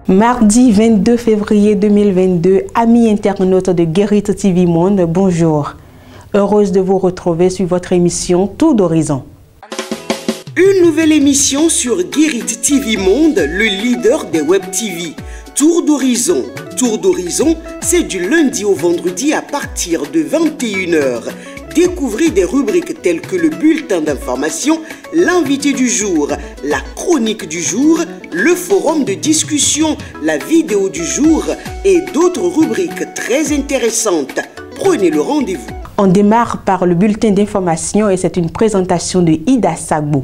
Mardi 22 février 2022, amis internautes de Guérit TV Monde, bonjour. Heureuse de vous retrouver sur votre émission Tour d'Horizon. Une nouvelle émission sur Guérit TV Monde, le leader des Web TV. Tour d'Horizon. Tour d'Horizon, c'est du lundi au vendredi à partir de 21 h. Découvrez des rubriques telles que le bulletin d'information, l'invité du jour, la chronique du jour, le forum de discussion, la vidéo du jour et d'autres rubriques très intéressantes. Prenez le rendez-vous. On démarre par le bulletin d'information et c'est une présentation de Ida Sagbo.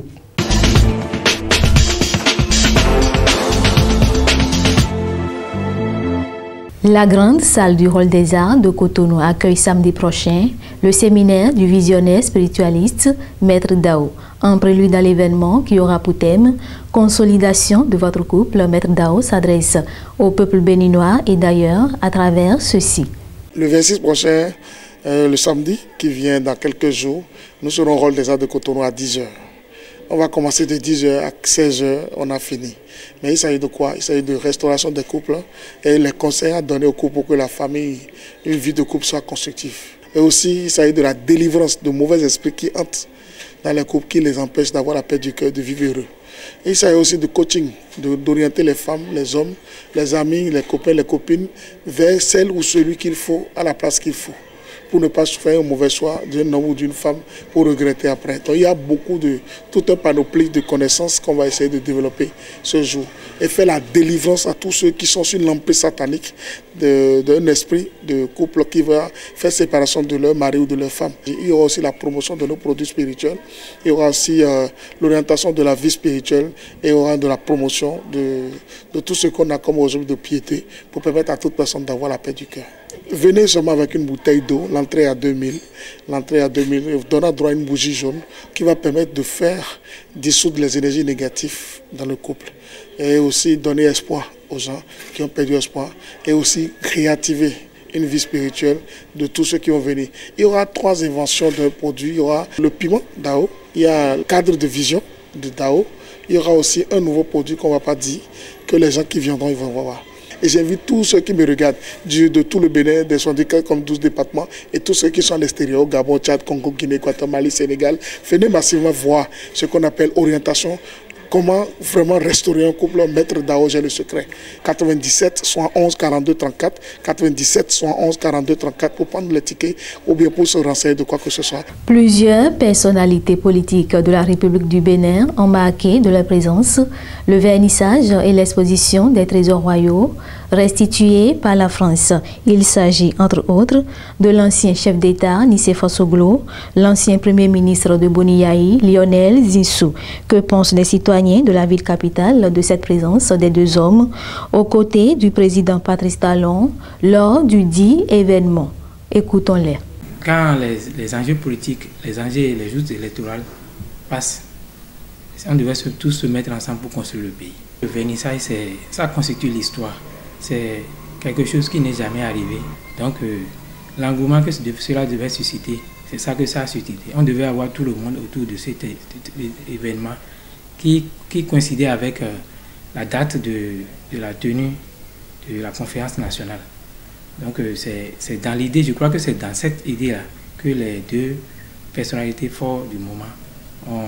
La grande salle du Hall des Arts de Cotonou accueille samedi prochain le séminaire du visionnaire spiritualiste Maître Dao. En prélude à l'événement qui aura pour thème « Consolidation de votre couple », Maître Dao s'adresse au peuple béninois et d'ailleurs à travers ceci. Le 26 prochain, le samedi qui vient dans quelques jours, nous serons au Hall des Arts de Cotonou à 10 h. On va commencer de 10 h à 16 h, on a fini. Mais il s'agit de quoi? Il s'agit de restauration des couples et les conseils à donner aux couples pour que la famille, une vie de couple soit constructive. Et aussi, il s'agit de la délivrance de mauvais esprits qui hantent dans les couples, qui les empêchent d'avoir la paix du cœur, de vivre heureux. Et il s'agit aussi de coaching, d'orienter les femmes, les hommes, les amis, les copains, les copines vers celle ou celui qu'il faut, à la place qu'il faut, pour ne pas faire un mauvais choix d'un homme ou d'une femme pour regretter après. Donc il y a tout un panoplie de connaissances qu'on va essayer de développer ce jour et faire la délivrance à tous ceux qui sont sur l'emprise satanique d'un esprit de couple qui va faire séparation de leur mari ou de leur femme. Il y aura aussi la promotion de nos produits spirituels, il y aura aussi l'orientation de la vie spirituelle et il y aura de la promotion de tout ce qu'on a comme aujourd'hui de piété pour permettre à toute personne d'avoir la paix du cœur. Venez seulement avec une bouteille d'eau, l'entrée à 2000. L'entrée à 2000 donnera droit à une bougie jaune qui va permettre de faire dissoudre les énergies négatives dans le couple. Et aussi donner espoir aux gens qui ont perdu espoir. Et aussi réactiver une vie spirituelle de tous ceux qui vont venir. Il y aura 3 inventions d'un produit. Il y aura le piment Dao, il y a le cadre de vision de Dao. Il y aura aussi un nouveau produit qu'on ne va pas dire, que les gens qui viendront ils vont voir. Et j'invite tous ceux qui me regardent, de tout le Bénin, des syndicats comme 12 départements, et tous ceux qui sont à l'extérieur, Gabon, Tchad, Congo, Guinée, Guatemala, Sénégal, venez massivement voir ce qu'on appelle orientation, comment vraiment restaurer un couple, Maître Dao, j'ai le secret. 97 71 42 34, 97 71 42 34 pour prendre les tickets ou bien pour se renseigner de quoi que ce soit. Plusieurs personnalités politiques de la République du Bénin ont marqué de leur présence le vernissage et l'exposition des trésors royaux restitués par la France. Il s'agit entre autres de l'ancien chef d'État Nicéphore Soglo, l'ancien premier ministre de Boniaï Lionel Zinsou. Que pensent les citoyens de la ville capitale de cette présence des deux hommes aux côtés du président Patrice Talon lors du dit événement? Écoutons-les. Quand les enjeux politiques, les enjeux et les joutes électorales passent, on devait tous se mettre ensemble pour construire le pays. Le vernissage, ça constitue l'histoire. C'est quelque chose qui n'est jamais arrivé. Donc, l'engouement que cela devait susciter, c'est ça que ça a suscité. On devait avoir tout le monde autour de cet événement qui coïncidait avec la date de la tenue de la conférence nationale. Donc, c'est dans l'idée, je crois que c'est dans cette idée-là que les deux personnalités fortes du moment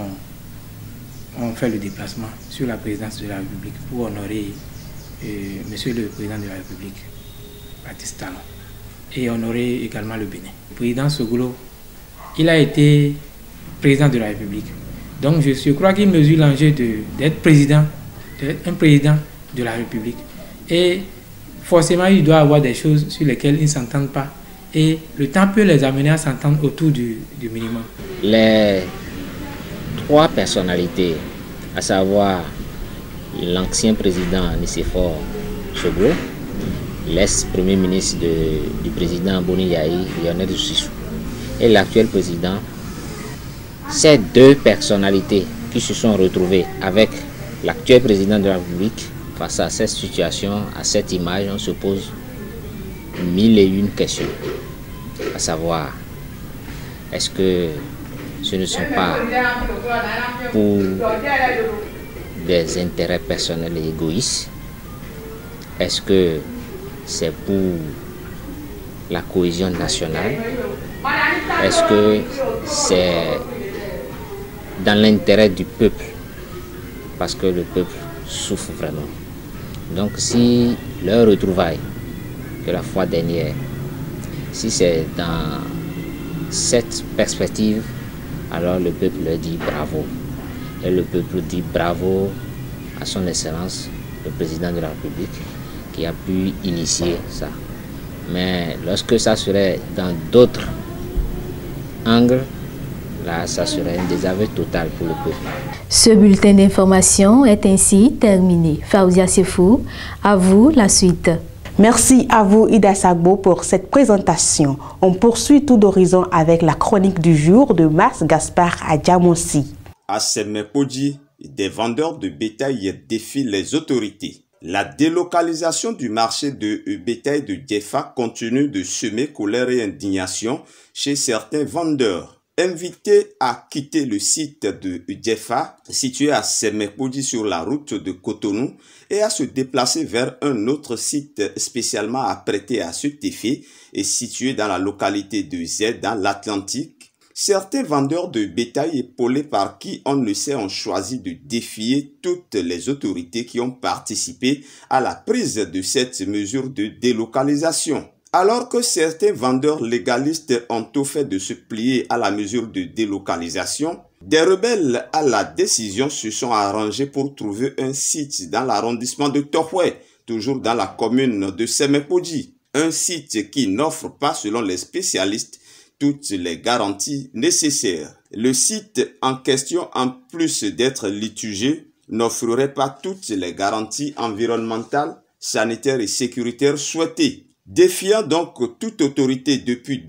ont fait le déplacement sur la présidence de la République pour honorer Monsieur le Président de la République, Patrice Talon, et honorer également le Bénin. Le président Soglo, il a été président de la République. Donc je crois qu'il mesure l'enjeu d'être un président de la République. Et forcément, il doit avoir des choses sur lesquelles ils ne s'entendent pas. Et le temps peut les amener à s'entendre autour du minimum. Les 3 personnalités, à savoir l'ancien président Nicéphore Soglo, l'ex-premier ministre du président Boniaï Lionel Zinsou et l'actuel président, ces 2 personnalités qui se sont retrouvées avec l'actuel président de la République face à cette situation, à cette image, on se pose 1001 questions, à savoir, est-ce que ce ne sont pas pour des intérêts personnels et égoïstes? Est-ce que c'est pour la cohésion nationale? Est-ce que c'est dans l'intérêt du peuple? Parce que le peuple souffre vraiment. Donc si leur retrouvaille que la fois dernière, si c'est dans cette perspective, alors le peuple leur dit bravo. Et le peuple dit bravo à son Excellence, le président de la République, qui a pu initier ça. Mais lorsque ça serait dans d'autres angles, là, ça serait un désaveu total pour le peuple. Ce bulletin d'information est ainsi terminé. Faouzia Sefou, à vous la suite. Merci à vous, Ida Sagbo, pour cette présentation. On poursuit Tour d'horizon avec la chronique du jour de Mars Gaspard Adjamonsi. À Semepodji, des vendeurs de bétail défient les autorités. La délocalisation du marché de bétail de Djefa continue de semer colère et indignation chez certains vendeurs. Invités à quitter le site de Djefa, situé à Semepodji sur la route de Cotonou, et à se déplacer vers un autre site spécialement apprêté à cet effet et situé dans la localité de Z dans l'Atlantique, certains vendeurs de bétail épaulés par qui on ne sait ont choisi de défier toutes les autorités qui ont participé à la prise de cette mesure de délocalisation. Alors que certains vendeurs légalistes ont tout fait de se plier à la mesure de délocalisation, des rebelles à la décision se sont arrangés pour trouver un site dans l'arrondissement de Tohoué, toujours dans la commune de Semepodji. Un site qui n'offre pas, selon les spécialistes, toutes les garanties nécessaires. Le site en question, en plus d'être litigé, n'offrirait pas toutes les garanties environnementales, sanitaires et sécuritaires souhaitées. Défiant donc toute autorité depuis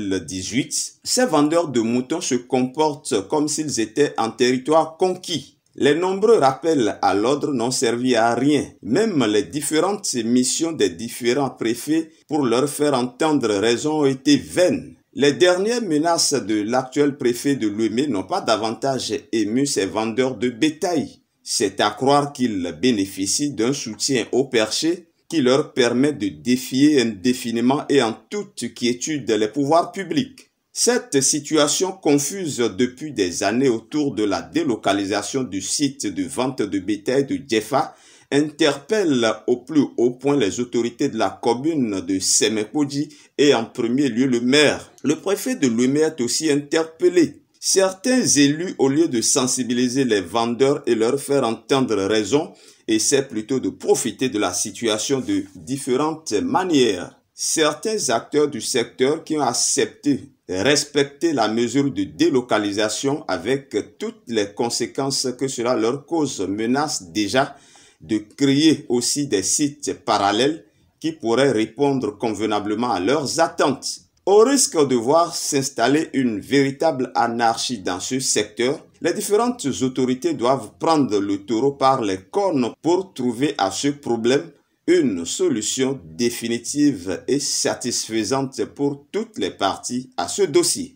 2018, ces vendeurs de moutons se comportent comme s'ils étaient en territoire conquis. Les nombreux rappels à l'ordre n'ont servi à rien. Même les différentes missions des différents préfets pour leur faire entendre raison ont été vaines. Les dernières menaces de l'actuel préfet de Lomé n'ont pas davantage ému ces vendeurs de bétail. C'est à croire qu'ils bénéficient d'un soutien au perché qui leur permet de défier indéfiniment et en toute quiétude les pouvoirs publics. Cette situation confuse depuis des années autour de la délocalisation du site de vente de bétail de Djefa interpelle au plus haut point les autorités de la commune de Semepodji et en premier lieu le maire. Le préfet de Lomé est aussi interpellé. Certains élus, au lieu de sensibiliser les vendeurs et leur faire entendre raison, essaient plutôt de profiter de la situation de différentes manières. Certains acteurs du secteur qui ont accepté de respecter la mesure de délocalisation avec toutes les conséquences que cela leur cause menacent déjà de créer aussi des sites parallèles qui pourraient répondre convenablement à leurs attentes. Au risque de voir s'installer une véritable anarchie dans ce secteur, les différentes autorités doivent prendre le taureau par les cornes pour trouver à ce problème une solution définitive et satisfaisante pour toutes les parties à ce dossier.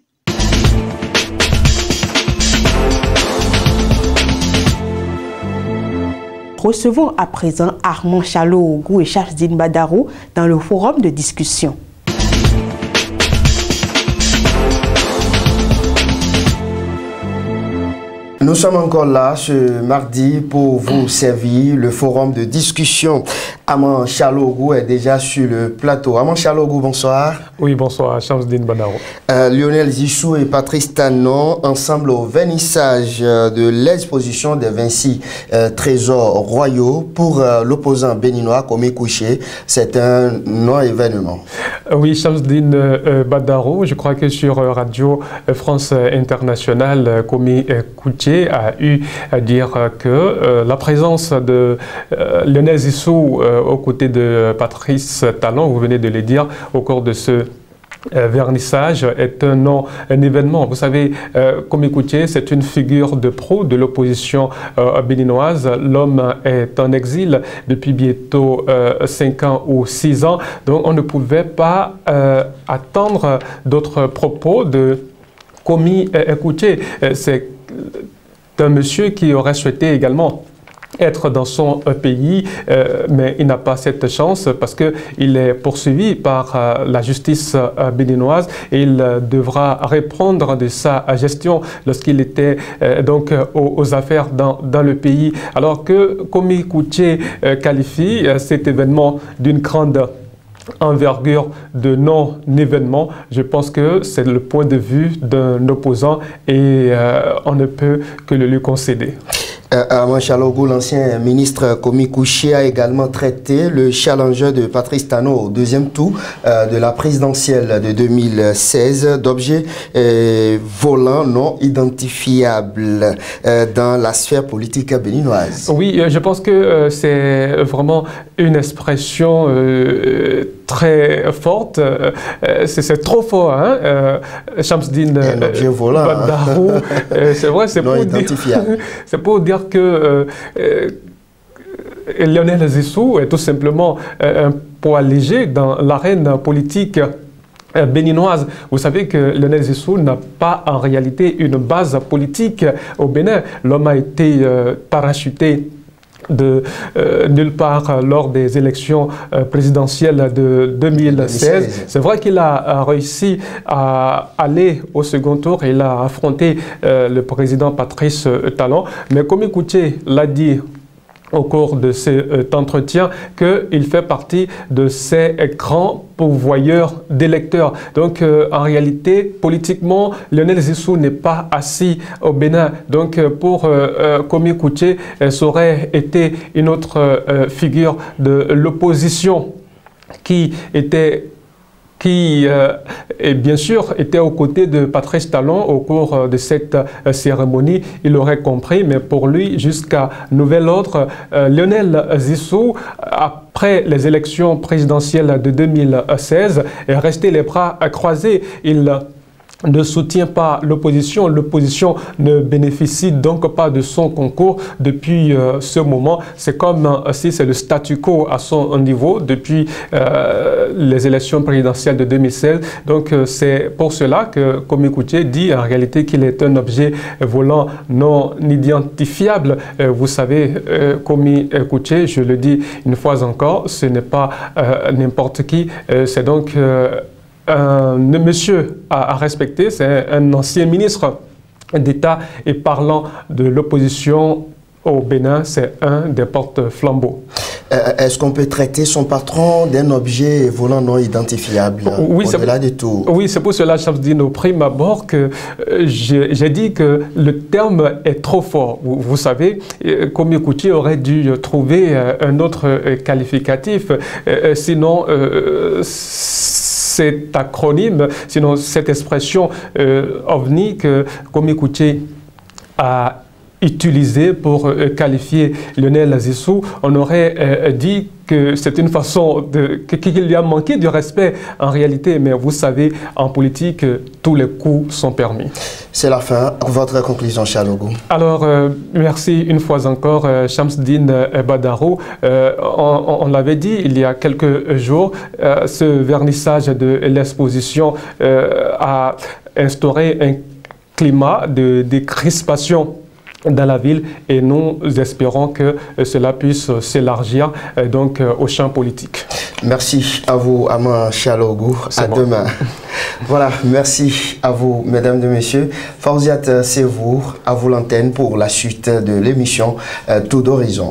Recevons à présent Armand Chalo-Ogou et Chafdine Badaro dans le forum de discussion. Nous sommes encore là ce mardi pour vous servir le forum de discussion. Armand Chalo-Ogou est déjà sur le plateau. Armand Chalo-Ogou, bonsoir. Oui, bonsoir, Chafdine Badaro. Lionel Zichou et Patrice Tanon, ensemble au vernissage de l'exposition des 26 trésors royaux pour l'opposant béninois Komé Kouché. C'est un non-événement. Oui, Chafdine Badaro, je crois que sur Radio France Internationale, Komé Kouché a eu à dire que la présence de Lionel Zichou aux côtés de Patrice Talon, vous venez de le dire, au cours de ce vernissage est un événement. Vous savez, Komé Kouché, c'est une figure de proue de l'opposition béninoise. L'homme est en exil depuis bientôt 5 ans ou 6 ans. Donc on ne pouvait pas attendre d'autres propos de Komé Kouché. C'est un monsieur qui aurait souhaité également être dans son pays, mais il n'a pas cette chance parce qu'il est poursuivi par la justice béninoise et il devra répondre de sa gestion lorsqu'il était donc aux affaires dans le pays. Alors que Komi Kouché qualifie cet événement d'une grande envergure de non-événement, je pense que c'est le point de vue d'un opposant et on ne peut que le lui concéder. Armand Chalogo, l'ancien ministre Komi Kouché, a également traité le challenger de Patrice Talon au deuxième tour de la présidentielle de 2016 d'objets volants non identifiables dans la sphère politique béninoise. Oui, je pense que c'est vraiment une expression très forte. C'est trop fort, hein? Shamsdine Badarou, c'est vrai, c'est pour dire que Lionel Zissou est tout simplement un poids léger dans l'arène politique béninoise. Vous savez que Lionel Zissou n'a pas en réalité une base politique au Bénin. L'homme a été parachuté de nulle part lors des élections présidentielles de 2016. C'est vrai qu'il a réussi à aller au second tour et il a affronté le président Patrice Talon. Mais Komi Kouché l'a dit au cours de cet entretien qu'il fait partie de ces grands pourvoyeurs d'électeurs. Donc, en réalité, politiquement, Lionel Zissou n'est pas assis au Bénin. Donc, pour Komi Kouché, ça aurait été une autre figure de l'opposition qui bien sûr était aux côtés de Patrice Talon au cours de cette cérémonie, il aurait compris, mais pour lui, jusqu'à nouvel ordre, Lionel Zissou, après les élections présidentielles de 2016, est resté les bras croisés. Il ne soutient pas l'opposition. L'opposition ne bénéficie donc pas de son concours depuis ce moment. C'est comme si c'est le statu quo à son niveau depuis les élections présidentielles de 2016. Donc c'est pour cela que Komi Kouché dit en réalité qu'il est un objet volant non identifiable. Vous savez, Komi Kouché, je le dis une fois encore, ce n'est pas n'importe qui. C'est donc un monsieur à respecter, c'est un ancien ministre d'État et parlant de l'opposition au Bénin, c'est un des porte-flambeaux. Est-ce qu'on peut traiter son patron d'un objet volant non identifiable? Oui, c'est pour cela, Shamsdine, au prime abord, que j'ai dit que le terme est trop fort. Vous savez, Komi Kouché aurait dû trouver un autre qualificatif, sinon cet acronyme, sinon cette expression OVNI que Komi Kouché a utilisé pour qualifier Lionel Zissou, on aurait dit que c'est une façon qu'il lui a manqué du respect en réalité, mais vous savez, en politique, tous les coups sont permis. C'est la fin. Votre conclusion, Chalogo. Alors, merci une fois encore, Shamsdine Badarou. On l'avait dit il y a quelques jours, ce vernissage de l'exposition a instauré un climat de crispation dans la ville et nous espérons que cela puisse s'élargir donc au champ politique. Merci à vous, Armand Chalogo. À demain. Voilà, merci à vous, mesdames et messieurs. Fawziat Sevour, à vous l'antenne pour la suite de l'émission Tour d'horizon.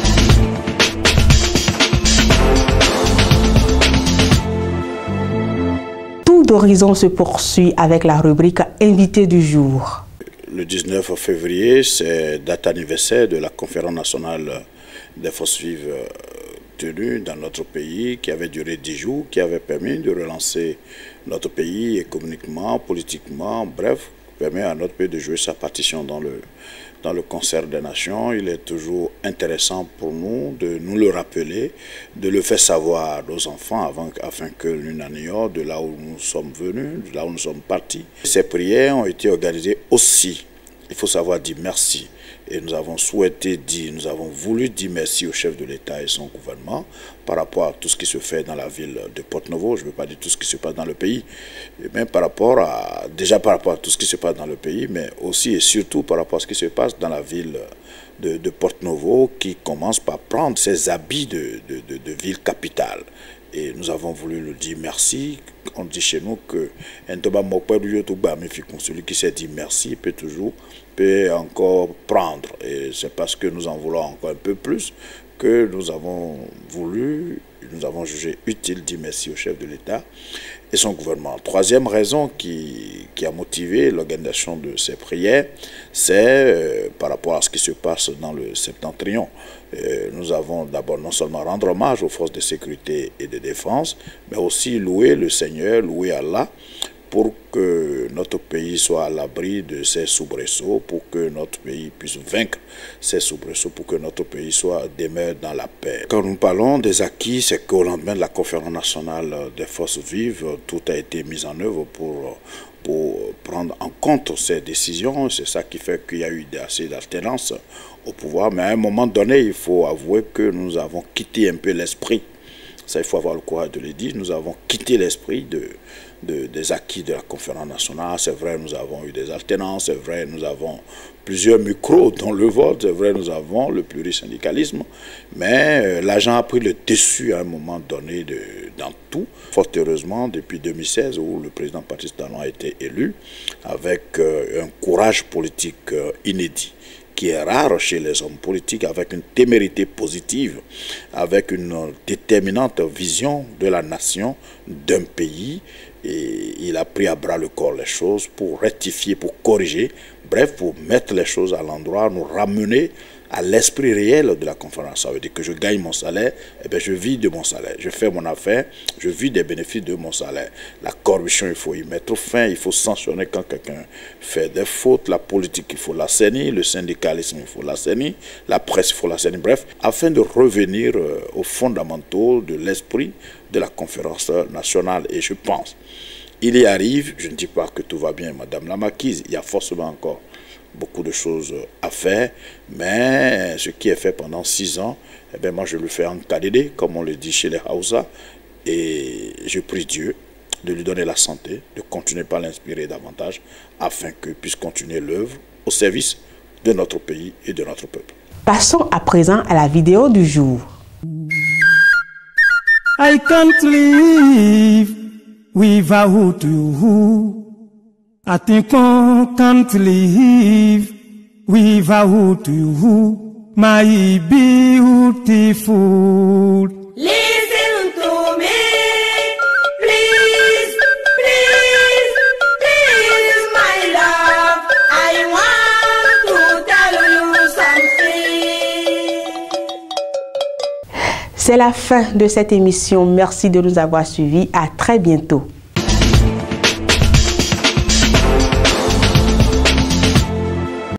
Tour d'horizon se poursuit avec la rubrique Invité du jour. Le 19 février, c'est date anniversaire de la conférence nationale des forces vives tenue dans notre pays, qui avait duré 10 jours, qui avait permis de relancer notre pays économiquement, politiquement, bref, permet à notre pays de jouer sa partition dans le concert des nations. Il est toujours intéressant pour nous de nous le rappeler, de le faire savoir à nos enfants afin que nous n'ignorent de là où nous sommes venus, de là où nous sommes partis. Ces prières ont été organisées aussi, il faut savoir dire merci, Et nous avons souhaité dire, nous avons voulu dire merci au chef de l'État et son gouvernement par rapport à tout ce qui se fait dans la ville de Porto-Novo. Je ne veux pas dire tout ce qui se passe dans le pays, mais par rapport à tout ce qui se passe dans le pays, mais aussi et surtout par rapport à ce qui se passe dans la ville de Porto-Novo, qui commence par prendre ses habits de ville capitale. Et nous avons voulu lui dire merci. On dit chez nous que celui qui s'est dit merci peut encore prendre. Et c'est parce que nous en voulons encore un peu plus que nous avons jugé utile de dire merci au chef de l'État et son gouvernement. Troisième raison qui a motivé l'organisation de ces prières, c'est par rapport à ce qui se passe dans le septentrion. Nous avons d'abord non seulement rendre hommage aux forces de sécurité et de défense, mais aussi louer le Seigneur, louer Allah, pour que notre pays soit à l'abri de ces soubresauts, pour que notre pays puisse vaincre ces soubresauts, pour que notre pays demeure dans la paix. Quand nous parlons des acquis, c'est qu'au lendemain de la conférence nationale des forces vives, tout a été mis en œuvre pour prendre en compte ces décisions. C'est ça qui fait qu'il y a eu assez d'alternance au pouvoir. Mais à un moment donné, il faut avouer que nous avons quitté un peu l'esprit. Ça, il faut avoir le courage de le dire. Nous avons quitté l'esprit des acquis de la conférence nationale. C'est vrai, nous avons eu des alternances. C'est vrai, nous avons plusieurs micros dans le vote. C'est vrai, nous avons le plurisyndicalisme. Mais l'argent a pris le dessus à un moment donné dans tout. Fort heureusement, depuis 2016, où le président Patrice Talon a été élu, avec un courage politique inédit, qui est rare chez les hommes politiques, avec une témérité positive, avec une déterminante vision de la nation, d'un pays. Et il a pris à bras le corps les choses pour rectifier, pour corriger, bref, pour mettre les choses à l'endroit, nous ramener à l'esprit réel de la conférence. Ça veut dire que je gagne mon salaire, et bien je vis de mon salaire. Je fais mon affaire, je vis des bénéfices de mon salaire. La corruption, il faut y mettre fin, il faut sanctionner quand quelqu'un fait des fautes. La politique, il faut l'assainir, le syndicalisme, il faut l'assainir, la presse, il faut l'assainir. Bref, afin de revenir aux fondamentaux de l'esprit de la conférence nationale. Et je pense, il y arrive, je ne dis pas que tout va bien, Madame la Marquise, il y a forcément encore beaucoup de choses à faire, mais ce qui est fait pendant 6 ans, eh bien moi je le fais en KDD, comme on le dit chez les Hausa, et je prie Dieu de lui donner la santé, de continuer par l'inspirer davantage, afin qu'il puisse continuer l'œuvre au service de notre pays et de notre peuple. Passons à présent à la vidéo du jour. I can't live without you. I think I can't live without you, my beautiful. Listen to me, please, please, please, my love. I want to tell you something. C'est la fin de cette émission. Merci de nous avoir suivis. À très bientôt.